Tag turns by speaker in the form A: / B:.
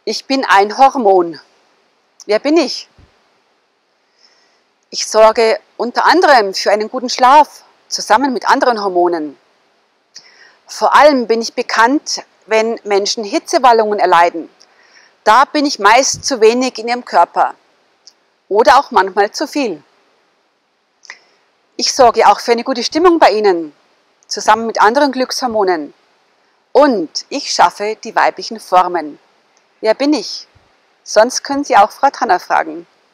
A: Ich bin ein Hormon. Wer bin ich? Ich sorge unter anderem für einen guten Schlaf, zusammen mit anderen Hormonen. Vor allem bin ich bekannt, wenn Menschen Hitzewallungen erleiden. Da bin ich meist zu wenig in ihrem Körper oder auch manchmal zu viel. Ich sorge auch für eine gute Stimmung bei ihnen, zusammen mit anderen Glückshormonen. Und ich schaffe die weiblichen Formen. Wer bin ich? Sonst können Sie auch Frau Tanner fragen.